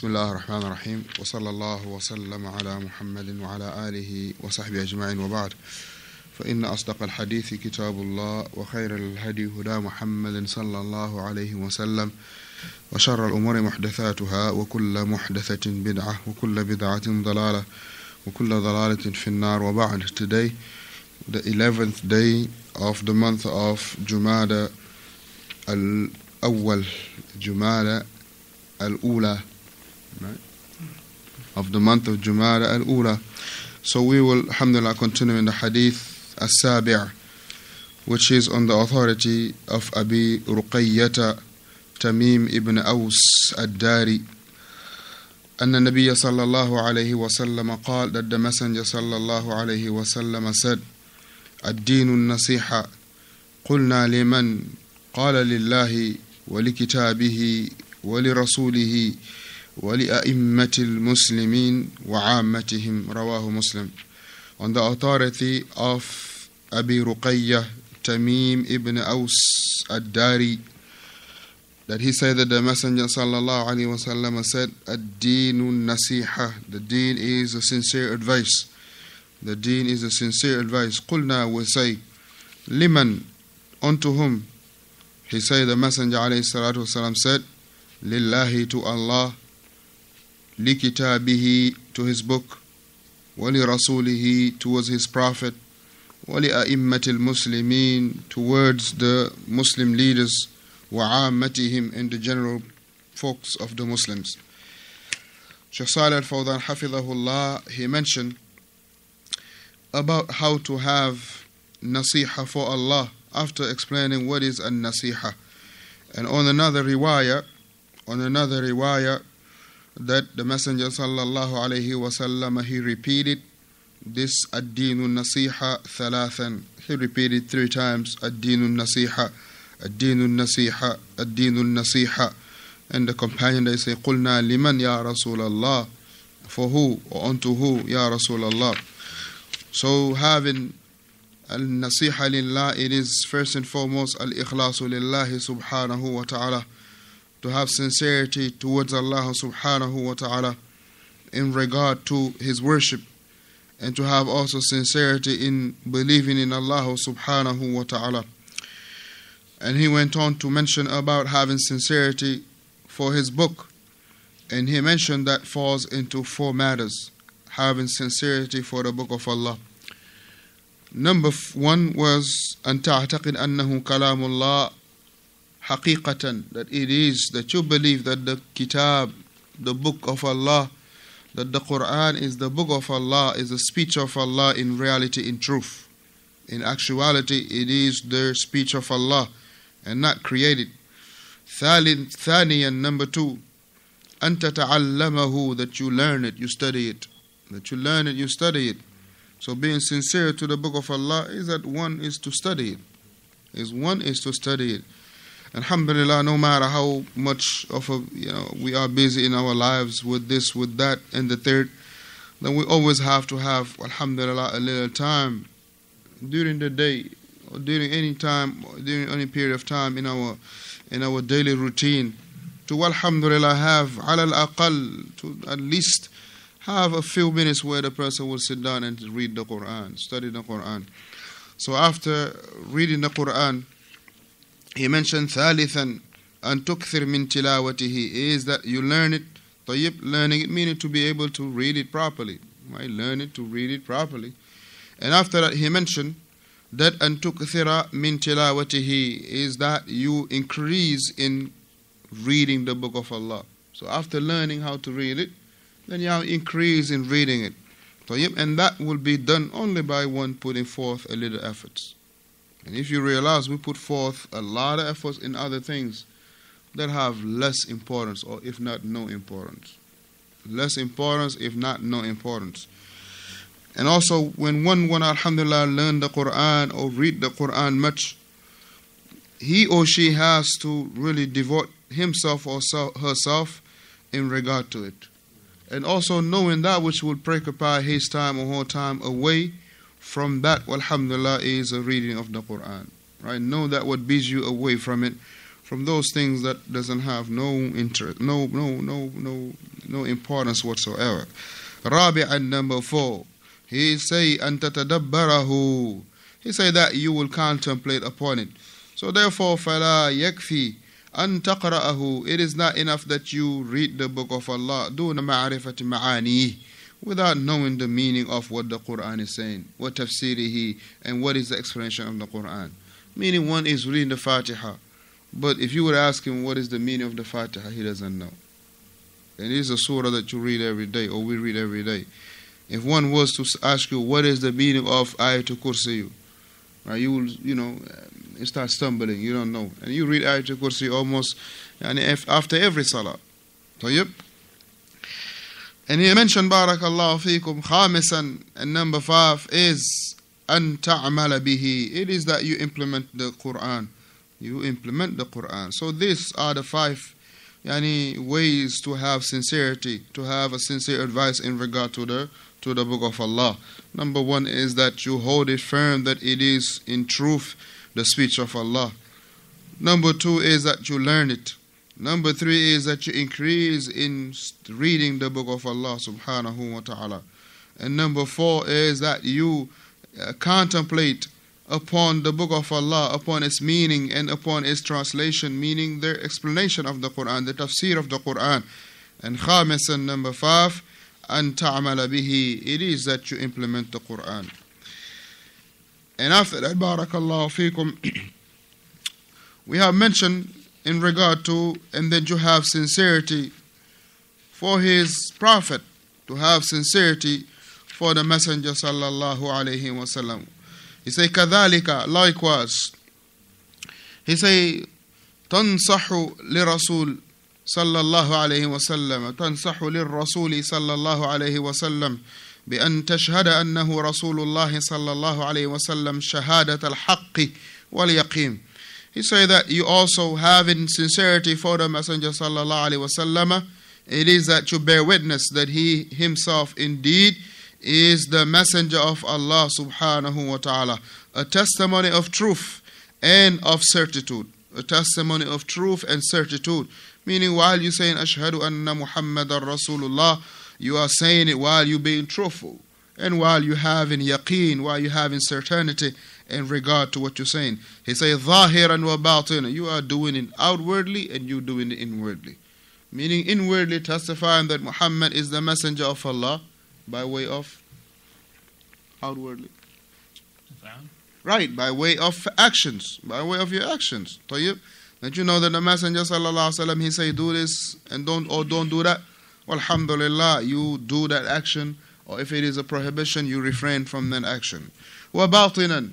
بسم الله الرحمن الرحيم وصلى الله وسلم على محمد وعلى آله وصحبه أجمعين وبعد فإن أصدق الحديث كتاب الله وخير الهدي هدى محمد صلى الله عليه وسلم وشر الأمور محدثاتها وكل محدثة بدعة وكل بدعة ضلالة وكل ضلالة في النار وبعد. Today, the 11th day of the month of Jumada al-Awwal, Jumada al-Ula, right? Of the month of Jumada al-Ula. So we will, alhamdulillah, continue in the hadith as-Sabi', which is on the authority of Abi Ruqayyata Tamim ibn Aus ad-Dari. أن النبي صلى الله عليه وسلم قال, that the Messenger صلى الله عليه وسلم said, الدين النصيحة. قلنا لمن؟ قال لله ولكتابه ولرسوله ولأئمة المسلمين وعامتهم. رواه Muslim. On the authority of Abi Ruqayyah Tamim ibn Aus ad-Dari, that he said that the Messenger sallallahu alaihi wasallam said, ad-deenun nasiha, the deen is a sincere advice. The deen is a sincere advice. Qulna, we say, liman, unto whom? He said, the Messenger alayhi salatu wasallam said, lillahi, to Allah, li kitabihi, to his book, wali rasulihi, towards his prophet, wali a'immatil muslimin, towards the Muslim leaders, وعامتهم, and the general folks of the Muslims. Shaykh Salih al-Fawzan hafidhahullah, he mentioned about how to have nasiha for Allah after explaining what is an-nasiha. And on another riwayah that the Messenger sallallahu alayhi wasallam, he repeated this ad-deenu nasiha thalathan. He repeated 3 times ad-deenu nasiha, ad-deenu nasiha, ad-deenu nasiha. And the companion, they say, qulna liman ya Rasulallah, for who or unto who ya Rasulallah. So having al-nasiha lillah, it is first and foremost al-ikhlasu lillahi subhanahu wa ta'ala, to have sincerity towards Allah subhanahu wa ta'ala in regard to his worship, and to have also sincerity in believing in Allah subhanahu wa ta'ala. And he went on to mention about having sincerity for his book, and he mentioned that falls into 4 matters. Having sincerity for the book of Allah. Number 1 was أن تعتقد أنه كلام الله حقيقة, that it is, that you believe that the kitab, the book of Allah, that the Quran is the book of Allah, is the speech of Allah in reality, in truth. In actuality, it is the speech of Allah and not created. ثانيا, number 2, أن تتعلمه, that you learn it, you study it. That you learn it, you study it. So being sincere to the book of Allah is that one is to study it. One is to study it. Alhamdulillah, no matter how much of we are busy in our lives with this, with that, and the third, then we always have to have, alhamdulillah, a little time during the day, or during any time, or during any period of time in our daily routine, to alhamdulillah have ala al-aqal, to at least have a few minutes where the person will sit down and read the Quran, study the Quran. So after reading the Quran, he mentioned ثالثا أن تكثر من تلاوته, is that you learn it. طيب, learning it meaning to be able to read it properly. Right? Learn it, to read it properly. And after that he mentioned that أن تكثر من تلاوته is that you increase in reading the book of Allah. So after learning how to read it, then you increase in reading it. طيب, and that will be done only by one putting forth a little efforts. And if you realize we put forth a lot of efforts in other things that have less importance, or if not no importance. Less importance, if not no importance. And also when one alhamdulillah learn the Quran or read the Quran much, he or she has to really devote himself or herself in regard to it. And also knowing that which will preoccupy his time or her time away from that, alhamdulillah, is a reading of the Quran. Right? Know that what beats you away from it, from those things that doesn't have no interest, no no importance whatsoever. رابعا, number 4, he say أن تتدبره, he say that you will contemplate upon it. So therefore فلا يكفي أن تقرأه, it is not enough that you read the book of Allah دون معرفة معانيه, without knowing the meaning of what the Quran is saying, what tafsirihi, and what is the explanation of the Quran. Meaning, one is reading the Fatiha, but if you would ask him what is the meaning of the Fatiha, he doesn't know. And it is a surah that you read every day, or we read every day. If one was to ask you what is the meaning of Ayatul Kursi, right, you will, you start stumbling, you don't know. And you read Ayatul Kursi almost after every salah. طيب. And he mentioned, Barakallahu feekum, khamisan, and number 5 is أن تعمل به. It is that you implement the Quran. You implement the Quran. So these are the 5 ways to have sincerity, to have a sincere advice in regard to the book of Allah. Number 1 is that you hold it firm that it is in truth the speech of Allah. Number 2 is that you learn it. Number 3 is that you increase in reading the book of Allah subhanahu wa ta'ala. And number 4 is that you contemplate upon the book of Allah, upon its meaning and upon its translation, meaning their explanation of the Quran, the tafsir of the Quran. And khamisan, number 5, أن تعمل به, it is that you implement the Quran. And after that, Barakallahu feekum, we have mentioned in regard to, and then you have sincerity for his prophet, to have sincerity for the Messenger sallallahu alayhi wa sallam. He say, كذلك, likewise. He say, تنصح لرسول صلى الله عليه وسلم, تنصح للرسول صلى الله عليه وسلم بأن تشهد أنه رسول الله صلى الله عليه وسلم شهادة الحق واليقين. He say that you also have in sincerity for the Messenger sallallahu alaihi wasallam, it is that you bear witness that he himself indeed is the messenger of Allah subhanahu wa ta'ala, a testimony of truth and of certitude, a testimony of truth and certitude. Meaning, while you saying ashhadu anna Muhammadan Rasulullah, you are saying it while you being truthful, and while you having yaqeen, while you having certainty in regard to what you're saying. He says, ظاهرا وباطنا, you are doing it outwardly and you doing it inwardly. Meaning inwardly testifying that Muhammad is the messenger of Allah by way of outwardly. Right, by way of actions, by way of your actions. طيب, that you know that the Messenger sallallahu alaihi wasallam, he say do this and don't do that. Well, alhamdulillah, you do that action, or if it is a prohibition, you refrain from that action. وباطنا,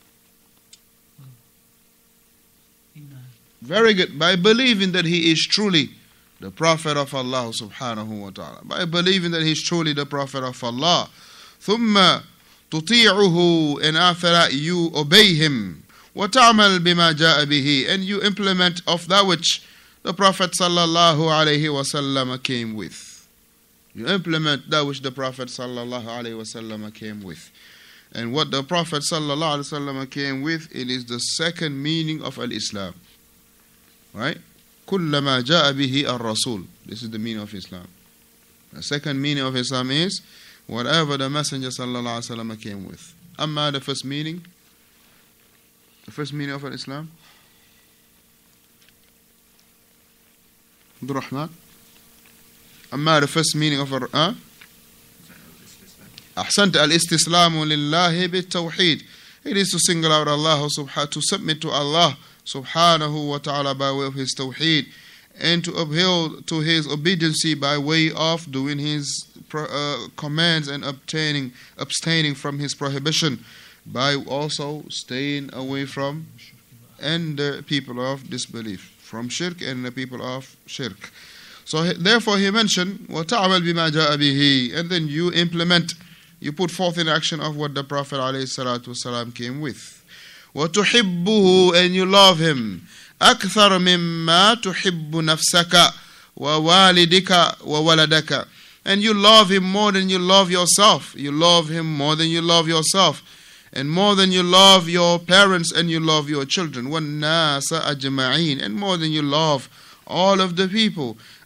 very good, by believing that he is truly the Prophet of Allah subhanahu wa ta'ala, by believing that he is truly the Prophet of Allah. ثم تطيعه, and after that you obey him. وتعمل بما جاء به, and you implement of that which the Prophet sallallahu alaihi wasallam came with. You implement that which the Prophet sallallahu alaihi wasallam came with. And what the Prophet sallallahu alaihi wasallam came with, it is the second meaning of al-Islam. Right? كُلَّمَا جَاءَ بِهِ الرَّسُولُ. This is the meaning of Islam. The second meaning of Islam is whatever the Messenger sallallahu alaihi wasallam came with. Amma, the first meaning of Islam. Abdul Rahman. Amma, the first meaning of أحسنت الاستسلام لله بالتوحيد. It is to single out Allah subhanahu, to submit to Allah subhanahu wa ta'ala by way of his tawheed, and to uphold to his obedience by way of doing his commands and abstaining from his prohibition, by also staying away from and the people of disbelief, from shirk and the people of shirk. So therefore he mentioned وَتَعْمَلْ بِمَا جَاءَ بِهِ, and then you implement, you put forth in action of what the Prophet ﷺ came with. وَتُحِبُّهُ, and you love him. أَكْثَرَ مِمَّا تُحِبُّ نَفْسَكَ وَوَالِدِكَ وَوَلَدَكَ, and you love him more than you love yourself. You love him more than you love yourself, and more than you love your parents and you love your children. وَالنَّاسَ أَجْمَعِينَ, and more than you love all of the people.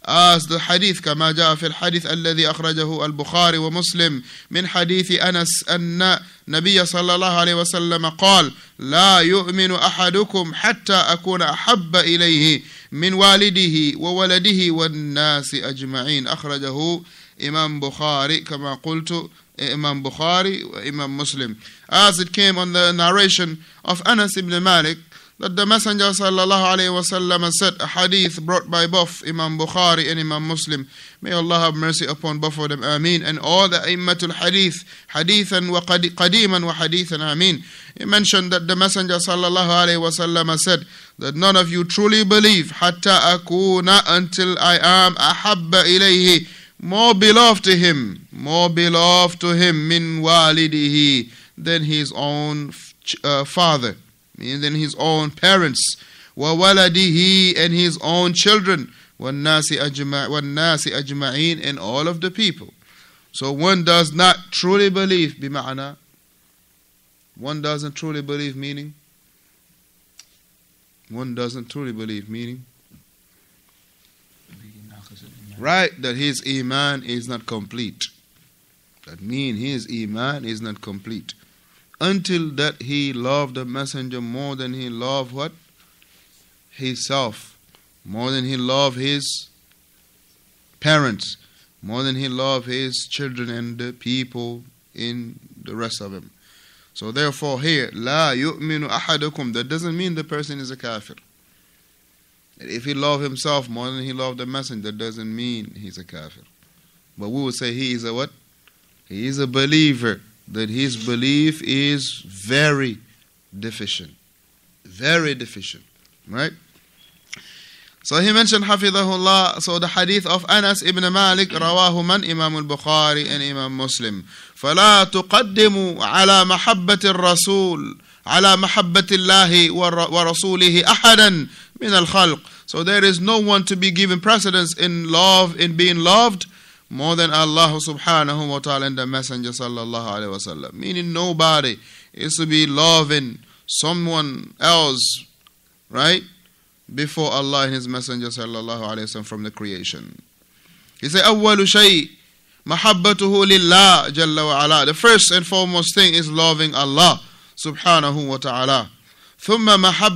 as the hadith كما جاء في الحديث الذي أخرجه البخاري ومسلم من حديث أنس أن النبي صلى الله عليه وسلم قال لا يؤمن أحدكم حتى أكون أحب إليه من والده وولده والناس أجمعين. أخرجه Imam Bukhari كما قلت Imam Bukhari Imam Muslim. As it came on the narration of Anas ibn Malik that the Messenger sallallahu alayhi wasallam said, a hadith brought by both Imam Bukhari and Imam Muslim. May Allah have mercy upon both of them, ameen. And all the A'immatul Hadith, hadithan wa qadiman wa hadithan, ameen. He mentioned that the Messenger sallallahu alayhi wasallam said that none of you truly believe hatta akuna, until I am ahabba ilayhi, more beloved to him min walidihi, than his own father, meaning than his own parents, wa waladihi, and his own children, wan nasi ajma'in, and all of the people. So one does not truly believe, bima'ana, one doesn't truly believe, meaning one doesn't truly believe, meaning right, that his iman is not complete. That means his iman is not complete until that he loved the messenger more than he loved what? Himself, more than he loved his parents, more than he loved his children and the people in the rest of him. So therefore here, la yu'minu ahadukum, that doesn't mean the person is a kafir. If he loved himself more than he loved the messenger, that doesn't mean he's a kafir. But we would say he is a what? He is a believer, that his belief is very deficient. Very deficient. Right? So he mentioned Hafidhahullah. So the hadith of Anas ibn Malik, rawahu man? Imam al-Bukhari and Imam Muslim. فَلَا تُقَدِّمُوا عَلَى مَحَبَّةِ الرَّسُولِ على محبة الله ورسوله أحدا من الخلق. So there is no one to be given precedence in love, in being loved, more than Allah subhanahu wa ta'ala and the Messenger sallallahu alayhi wa sallam. Meaning nobody is to be loving someone else, right, before Allah and His Messenger sallallahu alayhi wa sallam from the creation. He said, أول شيء محبته لله جل وعلا. The first and foremost thing is loving Allah subhanahu wa ta'ala. ثم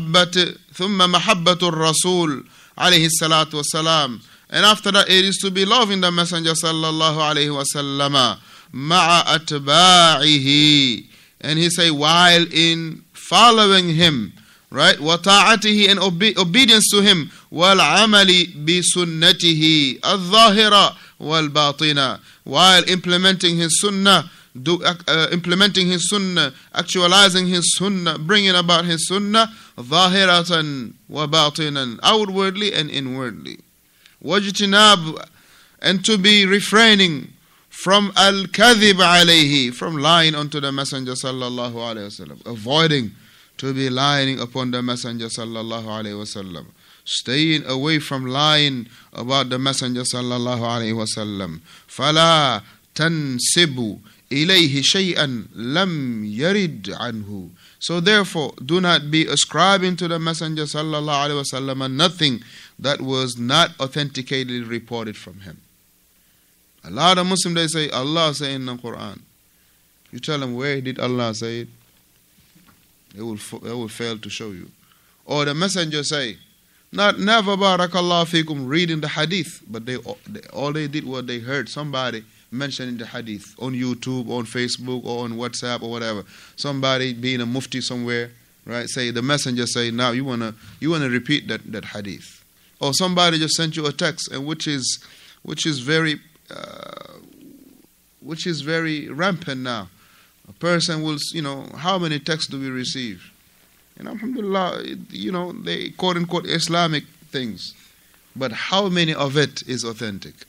محبة الرسول عليه الصلاة والسلام. And after that it is to be loving the Messenger sallallahu alayhi wa sallam مع أتباعه. And he say while in following him, right, وطاعته, and obedience to him, والعمل بسنته الظاهرة والباطنة, while implementing his sunnah, implementing his sunnah, actualizing his sunnah, bringing about his sunnah, ظاهرة وباطنا, outwardly and inwardly. وَاجْتِنَابُ, and to be refraining from al-kadhib alayhi, from lying unto the Messenger sallallahu alayhi wasallam, avoiding to be lying upon the Messenger sallallahu alayhi wasallam, staying away from lying about the Messenger sallallahu alayhi wasallam. فَلَا تَنْسِبُ إِلَيْهِ شَيْئًا لَمْ يَرِدْ عَنْهُ. So therefore, do not be ascribing to the Messenger sallallahu alayhi wasallam nothing that was not authentically reported from him. A lot of Muslims, they say, Allah say in the Quran. You tell them, where did Allah say it? They will fail to show you. Or the Messenger say, never barakallahu fikum, reading the hadith, but all they did was they heard somebody mentioning the hadith on YouTube, on Facebook, or on WhatsApp, or whatever. Somebody being a mufti somewhere, right? Say the Messenger say, now you wanna repeat that hadith. Or somebody just sent you a text, and which is very rampant now. A person will, how many texts do we receive? And alhamdulillah, they quote unquote Islamic things. But how many of it is authentic?